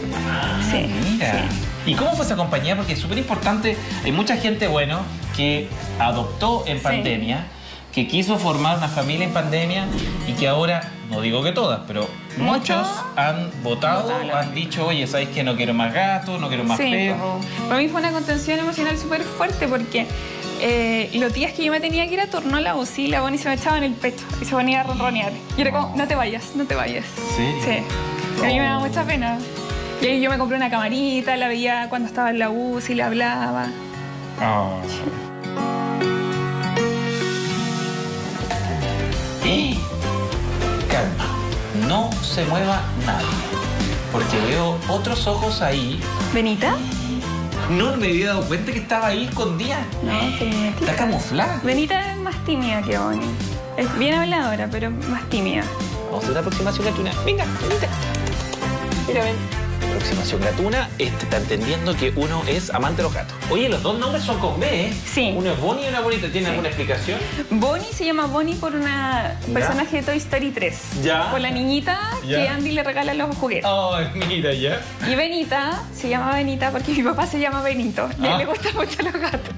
Speaker 8: Sí,
Speaker 2: Mira.
Speaker 8: sí.
Speaker 2: ¿Y cómo fue esa compañía? Porque es súper importante. Hay mucha gente, bueno, que adoptó en
Speaker 8: Sí.
Speaker 2: pandemia, que quiso formar una familia en pandemia y que ahora, no digo que todas, pero muchos han votado, han dicho, oye, ¿sabes qué? No quiero más gatos, no quiero más
Speaker 8: Sí.
Speaker 2: perros.
Speaker 8: Para mí fue una contención emocional súper fuerte porque los días que yo me tenía que ir a turno a la UCI, la Bonnie se me echaba en el pecho y se ponía a ronronear. Y era como, no te vayas, no te vayas.
Speaker 2: ¿Sí?
Speaker 8: Sí. A mí me da mucha pena. Y ahí yo me compré una camarita, la veía cuando estaba en la UCI, le hablaba.
Speaker 2: Oh. Calma, no se mueva nadie, porque veo otros ojos ahí.
Speaker 8: ¿Benita?
Speaker 2: No me había dado cuenta que estaba ahí escondida.
Speaker 8: No, soy Benita.
Speaker 2: Está camuflada.
Speaker 8: Benita es más tímida que Bonnie. Es bien habladora, pero más tímida.
Speaker 2: Vamos a hacer una aproximación gatuna. Venga, venite. Mira, ven. Aproximación gatuna. Está entendiendo que uno es amante de los gatos. Oye, los dos nombres son con B, ¿eh?
Speaker 8: Sí.
Speaker 2: Uno es Bonnie y una Bonita. ¿Tiene alguna explicación?
Speaker 8: Bonnie se llama Bonnie por una
Speaker 2: ¿Ya?
Speaker 8: personaje de Toy Story 3.
Speaker 2: ¿Ya?
Speaker 8: Por la niñita
Speaker 2: ¿Ya?
Speaker 8: que Andy le regala los juguetes.
Speaker 2: Ay, mira ya.
Speaker 8: Y Benita se llama Benita porque mi papá se llama Benito. Y a él
Speaker 2: Ah.
Speaker 8: le gustan mucho los gatos.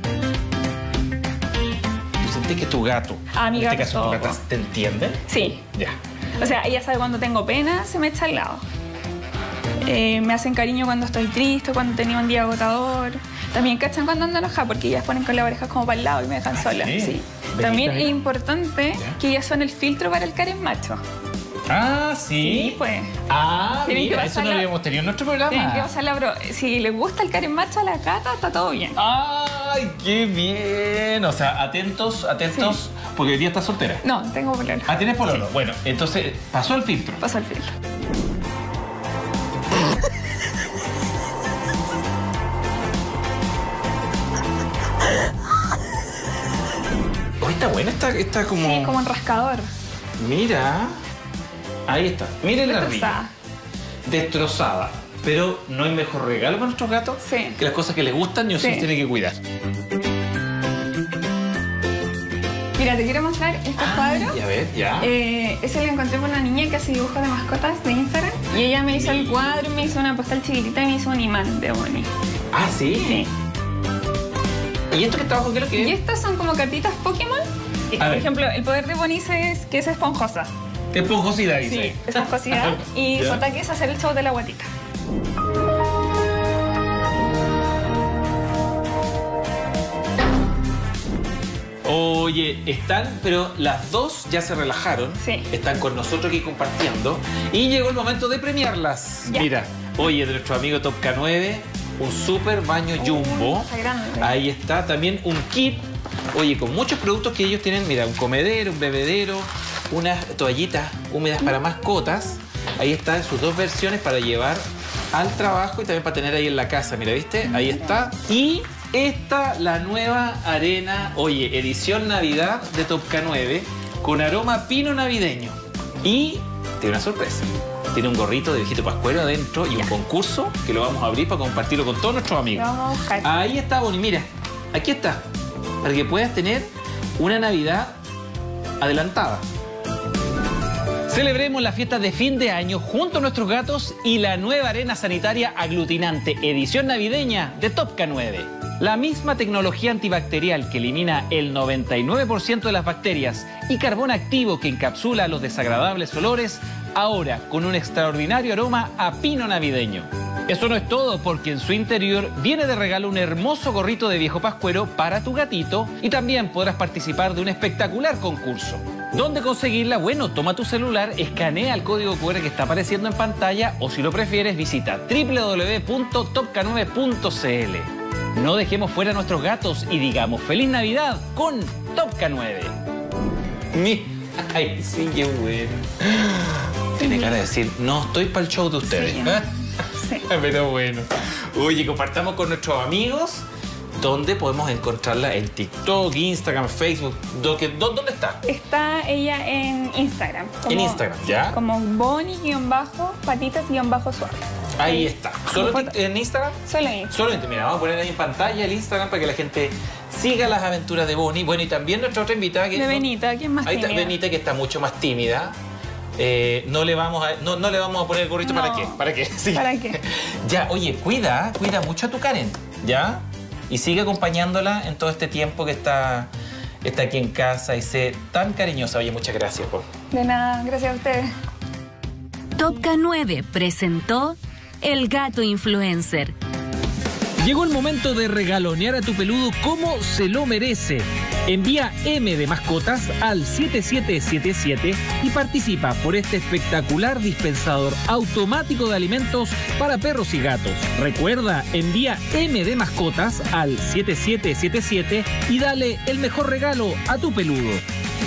Speaker 2: ¿Tú sientes que tu gato,
Speaker 8: Ah, mi
Speaker 2: en este
Speaker 8: gato
Speaker 2: caso tus
Speaker 8: todo.
Speaker 2: gatas, te entienden?
Speaker 8: Sí.
Speaker 2: Ya.
Speaker 8: O sea, ella sabe cuando tengo pena, se me echa al lado. Me hacen cariño cuando estoy triste, cuando tenía un día agotador. También cachan cuando ando enojada porque ellas ponen con las orejas como para el lado y me dejan sola.
Speaker 2: sí.
Speaker 8: Sí.
Speaker 2: Benita,
Speaker 8: También es
Speaker 2: mira.
Speaker 8: importante
Speaker 2: Ya.
Speaker 8: que ellas son el filtro para el Karen macho.
Speaker 2: Ah, sí.
Speaker 8: Sí, pues.
Speaker 2: Ah,
Speaker 8: Tienen que
Speaker 2: mira, eso no lo
Speaker 8: pasarla-
Speaker 2: habíamos tenido en nuestro programa.
Speaker 8: Tienen que pasarla, bro. Si les gusta el Karen macho a la gata, está todo bien.
Speaker 2: ¡Ay, qué bien! O sea, atentos, atentos, porque hoy día estás soltera.
Speaker 8: No, tengo pololo.
Speaker 2: Ah, ¿tienes pololo?
Speaker 8: Sí.
Speaker 2: Bueno, entonces pasó el filtro.
Speaker 8: Paso el filtro.
Speaker 2: Oh, está buena, está como...
Speaker 8: Sí, como un rascador.
Speaker 2: Mira, ahí está. Miren la
Speaker 8: Destrozada.
Speaker 2: ardilla. Destrozada. Pero no hay mejor regalo para nuestros gatos
Speaker 8: Sí.
Speaker 2: que las cosas que les gustan y o sí
Speaker 8: Sí.
Speaker 2: los tienen que cuidar.
Speaker 8: Mira, te quiero mostrar estos cuadros.
Speaker 2: Y a ver, ya.
Speaker 8: Ese lo encontré por una niña que hace dibujos de mascotas de Instagram. Y ella me hizo el cuadro, me hizo una postal chiquitita y me hizo un imán de Bonnie.
Speaker 2: Ah, ¿sí?
Speaker 8: Sí.
Speaker 2: ¿Y esto que está abajo qué es lo que
Speaker 8: Y
Speaker 2: es?
Speaker 8: estas son como cartitas Pokémon. Y,
Speaker 2: A
Speaker 8: por
Speaker 2: ver.
Speaker 8: ejemplo, el poder de Bonnie es que es esponjosa.
Speaker 2: Esponjosidad, dice.
Speaker 8: Esponjosidad. Y
Speaker 2: Ya.
Speaker 8: su ataque es hacer el show de la guatita.
Speaker 2: Oye, están, pero las dos ya se relajaron.
Speaker 8: Sí.
Speaker 2: Están con nosotros aquí compartiendo. Y llegó el momento de premiarlas.
Speaker 8: Ya.
Speaker 2: Mira, oye, de nuestro amigo Top K9, un super baño jumbo.
Speaker 8: está grande.
Speaker 2: Ahí está también un kit Oye, con muchos productos que ellos tienen, mira, un comedero, un bebedero, unas toallitas húmedas para mascotas. Ahí están sus dos versiones para llevar al trabajo y también para tener ahí en la casa. Mira, ¿viste? Ahí está. Y esta, la nueva arena, oye, edición Navidad de Top K9 con aroma pino navideño. Y tiene una sorpresa. Tiene un gorrito de viejito pascuero adentro y un concurso que lo vamos a abrir para compartirlo con todos nuestros amigos.
Speaker 8: Lo vamos a buscar.
Speaker 2: Ahí está, Bonnie, mira. Aquí está. Para que puedas tener una Navidad adelantada. Celebremos la fiesta de fin de año junto a nuestros gatos y la nueva arena sanitaria aglutinante edición navideña de Top K9. La misma tecnología antibacterial que elimina el 99% de las bacterias y carbón activo que encapsula los desagradables olores, ahora con un extraordinario aroma a pino navideño. Eso no es todo, porque en su interior viene de regalo un hermoso gorrito de viejo pascuero para tu gatito y también podrás participar de un espectacular concurso. ¿Dónde conseguirla? Bueno, toma tu celular, escanea el código QR que está apareciendo en pantalla o si lo prefieres visita www.topk9.cl. No dejemos fuera a nuestros gatos y digamos ¡Feliz Navidad! Con Top K9. Ay, sí, qué bueno. Tiene cara de decir, no estoy para el show de ustedes.
Speaker 8: Sí. Sí.
Speaker 2: Pero bueno. Oye, compartamos con nuestros amigos. ¿Dónde podemos encontrarla? En TikTok, Instagram, Facebook. ¿Dónde está?
Speaker 8: Está ella en Instagram.
Speaker 2: En Instagram, ¿ya?
Speaker 8: Como Bonnie-patitas-suave.
Speaker 2: Ahí está. ¿Solo en Instagram?
Speaker 8: Solo en Instagram.
Speaker 2: Solo en, mira, vamos a poner ahí en pantalla el Instagram para que la gente siga las aventuras de Bonnie. Bueno, y también nuestra otra invitada que
Speaker 8: de Benita, que es más
Speaker 2: ahí
Speaker 8: tímida.
Speaker 2: está Benita, que está mucho más tímida. No le vamos a poner el gorrito.
Speaker 8: No.
Speaker 2: ¿Para qué? ¿Para qué? Sí.
Speaker 8: ¿Para qué?
Speaker 2: Ya, oye, cuida mucho a tu Karen, ¿ya? Y sigue acompañándola en todo este tiempo que está aquí en casa y sé tan cariñosa. Oye, muchas gracias por...
Speaker 8: De nada, gracias a ustedes.
Speaker 3: Top K9 presentó El Gato Influencer.
Speaker 7: Llegó el momento de regalonear a tu peludo como se lo merece. Envía M de mascotas al 7777 y participa por este espectacular dispensador automático de alimentos para perros y gatos. Recuerda, envía M de mascotas al 7777 y dale el mejor regalo a tu peludo.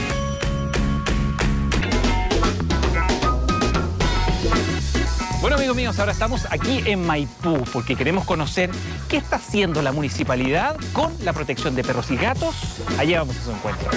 Speaker 2: Bueno, amigos míos, ahora estamos aquí en Maipú porque queremos conocer qué está haciendo la municipalidad con la protección de perros y gatos. Allá vamos a su encuentro.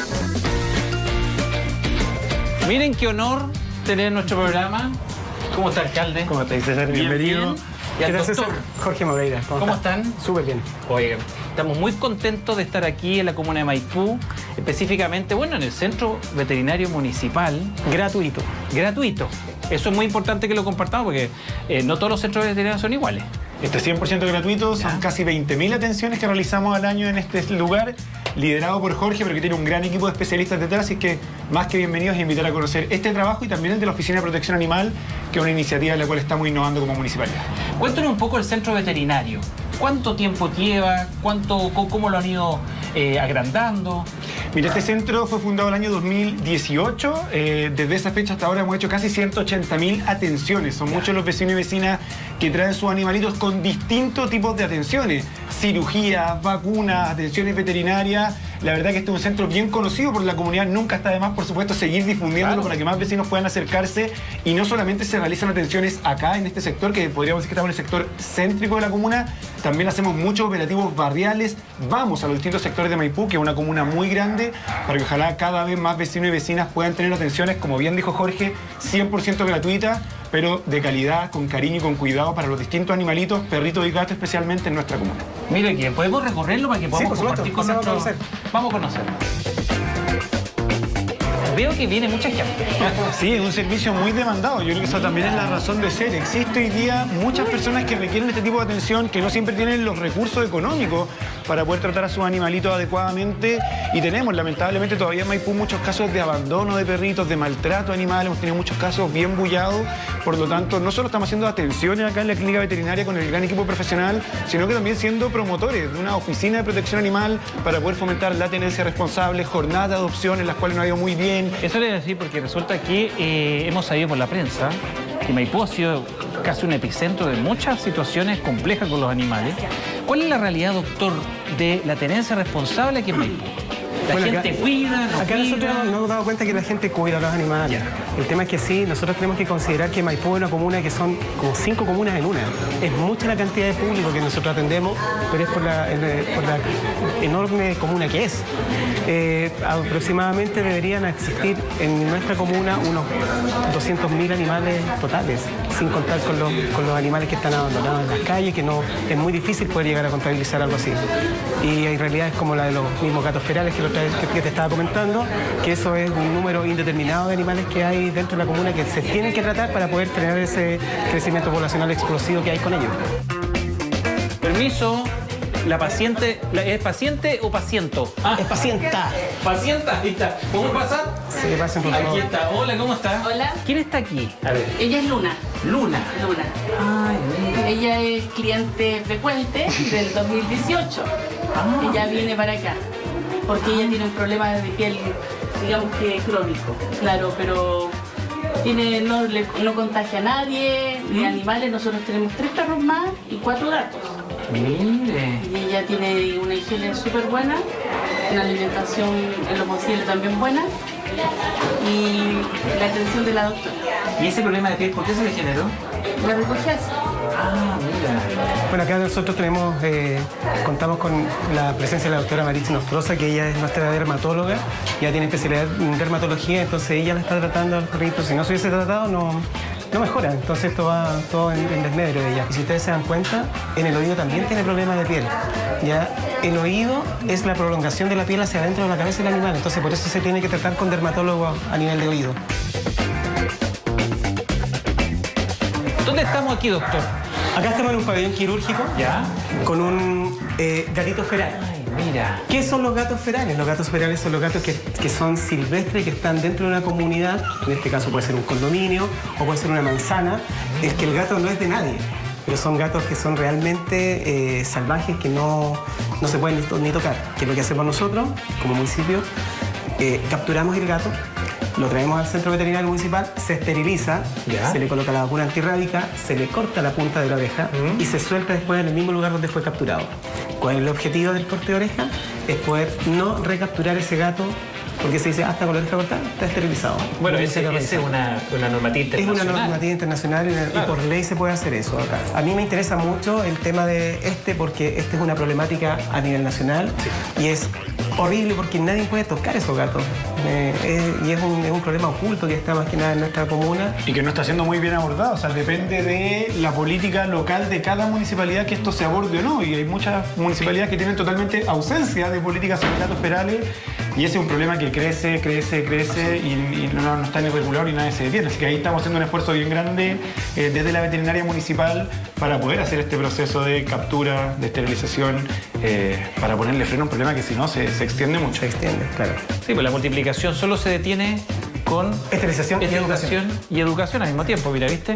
Speaker 2: Miren qué honor tener en nuestro programa. ¿Cómo está, alcalde?
Speaker 9: ¿Cómo estás, César? Bienvenido.
Speaker 2: Y al
Speaker 9: ¿Qué tal,
Speaker 2: doctor?
Speaker 9: César? Jorge Moreira.
Speaker 2: ¿Cómo están?
Speaker 9: Súper bien.
Speaker 2: Oigan, estamos muy contentos de estar aquí en la comuna de Maipú, específicamente, bueno, en el Centro Veterinario Municipal.
Speaker 9: Gratuito.
Speaker 2: Gratuito. Eso es muy importante que lo compartamos porque no todos los centros veterinarios son iguales.
Speaker 9: Este es 100% gratuito, son casi 20.000 atenciones que realizamos al año en este lugar, liderado por Jorge, pero que tiene un gran equipo de especialistas detrás, así que más que bienvenidos a invitar a conocer este trabajo y también el de la Oficina de Protección Animal, que es una iniciativa en la cual estamos innovando como municipalidad.
Speaker 2: Cuéntanos un poco el centro veterinario. ¿Cuánto tiempo lleva? ¿Cómo lo han ido agrandando?
Speaker 9: Mira, este centro fue fundado el año 2018. Desde esa fecha hasta ahora hemos hecho casi 180.000 atenciones. Son muchos los vecinos y vecinas que traen sus animalitos con distintos tipos de atenciones. Cirugías, vacunas, atenciones veterinarias. La verdad que este es un centro bien conocido por la comunidad. Nunca está de más, por supuesto, seguir difundiéndolo para que más vecinos puedan acercarse. Y no solamente se realizan atenciones acá en este sector, que podríamos decir que estamos en el sector céntrico de la comuna. También hacemos muchos operativos barriales. Vamos a los distintos sectores de Maipú, que es una comuna muy grande, para que ojalá cada vez más vecinos y vecinas puedan tener atenciones, como bien dijo Jorge, 100% gratuitas, pero de calidad, con cariño y con cuidado para los distintos animalitos, perritos y gatos especialmente en nuestra comuna.
Speaker 2: Mire que podemos recorrerlo para que podamos compartir con nuestros... Vamos a conocerlo. Veo que viene mucha gente.
Speaker 9: Sí, es un servicio muy demandado. Yo creo que eso también es la razón de ser. Existe hoy día muchas personas que requieren este tipo de atención, que no siempre tienen los recursos económicos para poder tratar a sus animalitos adecuadamente. Y tenemos, lamentablemente, todavía en Maipú muchos casos de abandono de perritos, de maltrato animal. Hemos tenido muchos casos bien bullados. Por lo tanto, no solo estamos haciendo atenciones acá en la clínica veterinaria con el gran equipo profesional, sino que también siendo promotores de una oficina de protección animal para poder fomentar la tenencia responsable, jornadas de adopción en las cuales nos ha ido muy bien.
Speaker 2: Eso le voy a decir porque resulta que hemos sabido por la prensa que Maipú ha sido casi un epicentro de muchas situaciones complejas con los animales. ¿Cuál es la realidad, doctor, de la tenencia responsable aquí en Maipú?
Speaker 7: ¿La
Speaker 10: Bueno,
Speaker 7: gente cuida, no
Speaker 10: acá nosotros
Speaker 7: cuida?
Speaker 10: nos hemos dado cuenta que la gente cuida a los animales. El tema es que sí, nosotros tenemos que considerar que Maipú es una comuna que son como 5 comunas en una. Es mucha la cantidad de público que nosotros atendemos, pero es por la enorme comuna que es. Aproximadamente deberían existir en nuestra comuna unos 200.000 animales totales, sin contar con los animales que están abandonados en las calles, que no es muy difícil poder llegar a contabilizar algo así. Y en realidad es como la de los mismos gatos ferales que te estaba comentando, que eso es un número indeterminado de animales que hay dentro de la comuna que se tienen que tratar para poder frenar ese crecimiento poblacional explosivo que hay con ellos.
Speaker 7: Permiso. La paciente, ¿es paciente o paciento?
Speaker 10: Es pacienta.
Speaker 7: Pacienta, ahí está. ¿Podemos pasar?
Speaker 10: Sí, pasen por favor.
Speaker 7: Aquí está. Hola, ¿cómo está?
Speaker 11: Hola.
Speaker 7: ¿Quién está aquí? A ver.
Speaker 11: Ella es Luna.
Speaker 7: Luna.
Speaker 11: Luna.
Speaker 7: Ay, mira.
Speaker 11: Ella es cliente frecuente del 2018. Ella viene para acá porque ella tiene un problema de piel, digamos que crónico. Claro, pero no contagia a nadie, ni animales. Nosotros tenemos 3 perros más y 4 gatos.
Speaker 7: Mire.
Speaker 11: Y ella tiene una higiene súper buena, una alimentación en lo posible también buena y la atención de la doctora.
Speaker 7: ¿Y ese problema de piel por qué se le generó?
Speaker 11: La recogía así.
Speaker 7: Ah, mira.
Speaker 10: Bueno, acá nosotros contamos con la presencia de la doctora Maritza Nostroza, que ella es nuestra dermatóloga, ya tiene especialidad en dermatología, entonces ella la está tratando al perrito. Si no se hubiese tratado, no mejora, entonces esto va todo en desmedro de ella. Y si ustedes se dan cuenta, en el oído también tiene problemas de piel. Ya el oído es la prolongación de la piel hacia adentro de la cabeza del animal, entonces por eso se tiene que tratar con dermatólogo a nivel de oído.
Speaker 7: ¿Dónde estamos aquí, doctor?
Speaker 10: Acá estamos en un pabellón quirúrgico.
Speaker 7: ¿Ya?
Speaker 10: Con un gatito feral.
Speaker 7: Ay, mira.
Speaker 10: ¿Qué son los gatos ferales? Los gatos ferales son los gatos que son silvestres, que están dentro de una comunidad. En este caso puede ser un condominio o puede ser una manzana. Es que el gato no es de nadie, pero son gatos que son realmente salvajes, que no se pueden ni tocar. Que es lo que hacemos nosotros como municipio. Capturamos el gato, lo traemos al centro veterinario municipal, se esteriliza, se le coloca la vacuna antirrábica, se le corta la punta de la oreja y se suelta después en el mismo lugar donde fue capturado. ¿Cuál es el objetivo del corte de oreja? Es poder no recapturar ese gato, porque se dice hasta con la oreja cortada está esterilizado.
Speaker 7: Bueno, esa es una normativa internacional.
Speaker 10: Es una normativa internacional y por ley se puede hacer eso acá. A mí me interesa mucho el tema de porque esta es una problemática a nivel nacional y es horrible porque nadie puede tocar esos gatos. Y es un problema oculto que está más que nada en nuestra comuna.
Speaker 9: Y que no está siendo muy bien abordado. O sea, depende de la política local de cada municipalidad que esto se aborde o no. Y hay muchas municipalidades que tienen totalmente ausencia de políticas sobre gatos ferales. Y ese es un problema que crece y no está ni regulado ni nadie se detiene. Así que ahí estamos haciendo un esfuerzo bien grande desde la veterinaria municipal para poder hacer este proceso de captura, de esterilización, para ponerle freno a un problema que si no se extiende mucho.
Speaker 10: Se extiende, claro.
Speaker 7: Sí, pues la multiplicación solo se detiene con
Speaker 10: esterilización
Speaker 7: y educación al mismo tiempo, mira, ¿viste?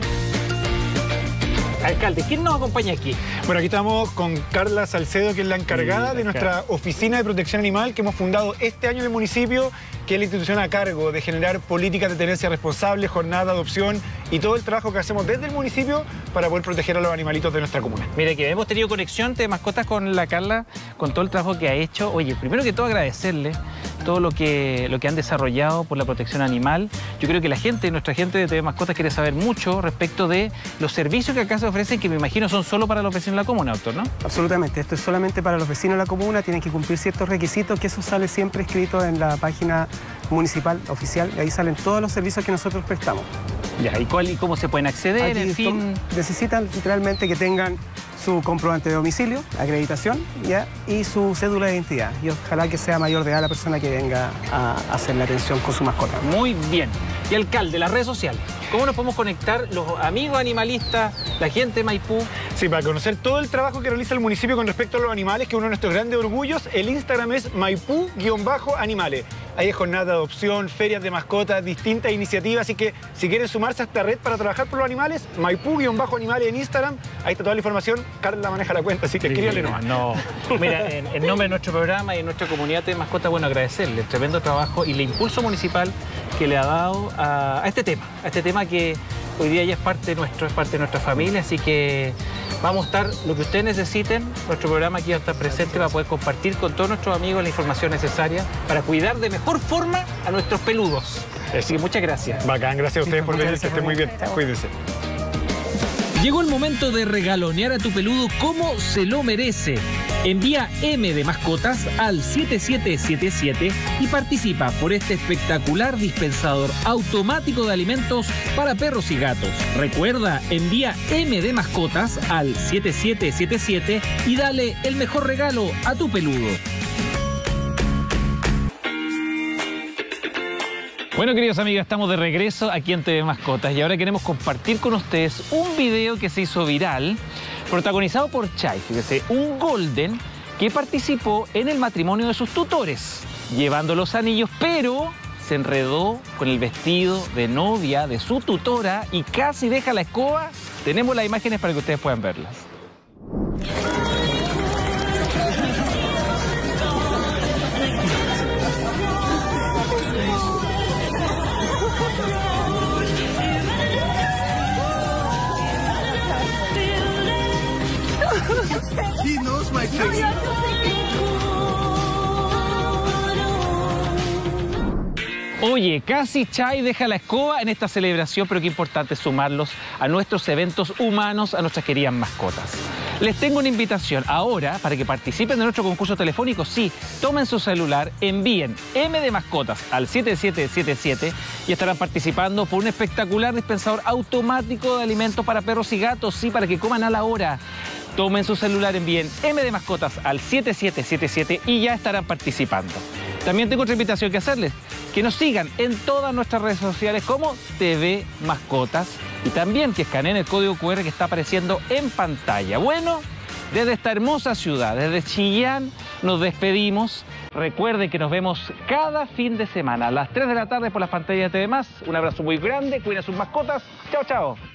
Speaker 7: Alcalde, ¿quién nos acompaña aquí?
Speaker 9: Bueno, aquí estamos con Carla Salcedo, que es la encargada de nuestra Oficina de Protección Animal que hemos fundado este año en el municipio, que es la institución a cargo de generar políticas de tenencia responsable, jornada, adopción y todo el trabajo que hacemos desde el municipio para poder proteger a los animalitos de nuestra comuna.
Speaker 7: Mira, que hemos tenido conexión de mascotas con la Carla, con todo el trabajo que ha hecho. Oye, primero que todo agradecerle todo lo que han desarrollado por la protección animal. Yo creo que nuestra gente de TV Mascotas quiere saber mucho respecto de los servicios que acá se ofrecen, que me imagino son solo para los vecinos de la comuna, doctor, ¿no?
Speaker 10: Absolutamente, esto es solamente para los vecinos de la comuna, tienen que cumplir ciertos requisitos, que eso sale siempre escrito en la página municipal oficial, y ahí salen todos los servicios que nosotros prestamos.
Speaker 7: Ya, ¿y cómo se pueden acceder?
Speaker 10: Aquí
Speaker 7: en fin.
Speaker 10: Necesitan literalmente que tengan su comprobante de domicilio, acreditación, ¿ya? Y su cédula de identidad. Y ojalá que sea mayor de edad la persona que venga a hacer la atención con su mascota.
Speaker 7: Muy bien. Y alcalde, las redes sociales, ¿cómo nos podemos conectar los amigos animalistas, la gente de Maipú?
Speaker 9: Sí, para conocer todo el trabajo que realiza el municipio con respecto a los animales, que es uno de nuestros grandes orgullos, el Instagram es Maipú_animales. Hay jornadas de adopción, ferias de mascotas, distintas iniciativas, así que si quieren sumarse a esta red para trabajar por los animales, Maipú_animales en Instagram, ahí está toda la información. Carla maneja la cuenta, así que escríbale nomás.
Speaker 7: No, mira, en nombre de nuestro programa y de nuestra comunidad de mascotas, bueno, agradecerle el tremendo trabajo y el impulso municipal que le ha dado a este tema que hoy día ya es parte nuestra familia, así que
Speaker 2: Vamos a estar, lo que ustedes necesiten, nuestro programa aquí va a estar presente para poder compartir con todos nuestros amigos la información necesaria para cuidar de mejor forma a nuestros peludos. Así que muchas gracias.
Speaker 9: Bacán, gracias a ustedes por venir, que estén muy bien. Cuídense.
Speaker 7: Llegó el momento de regalonear a tu peludo como se lo merece. Envía M de mascotas al 7777 y participa por este espectacular dispensador automático de alimentos para perros y gatos. Recuerda, envía M de mascotas al 7777 y dale el mejor regalo a tu peludo.
Speaker 2: Bueno, queridos amigos, estamos de regreso aquí en TV Mascotas y ahora queremos compartir con ustedes un video que se hizo viral, protagonizado por Chai, fíjese, un golden que participó en el matrimonio de sus tutores, llevando los anillos, pero se enredó con el vestido de novia de su tutora y casi deja la escoba. Tenemos las imágenes para que ustedes puedan verlas.
Speaker 12: He knows my face.
Speaker 2: Oye, casi Chai deja la escoba en esta celebración, pero qué importante sumarlos a nuestros eventos humanos, a nuestras queridas mascotas. Les tengo una invitación ahora para que participen de nuestro concurso telefónico. Sí, tomen su celular, envíen M de mascotas al 7777 y estarán participando por un espectacular dispensador automático de alimentos para perros y gatos, sí, para que coman a la hora. Tomen su celular, envíen M de mascotas al 7777 y ya estarán participando. También tengo otra invitación que hacerles, que nos sigan en todas nuestras redes sociales como TV Mascotas y también que escaneen el código QR que está apareciendo en pantalla. Bueno, desde esta hermosa ciudad, desde Chillán, nos despedimos. Recuerden que nos vemos cada fin de semana a las 3 de la tarde por las pantallas de TV+. Un abrazo muy grande, cuiden a sus mascotas. Chao, chao.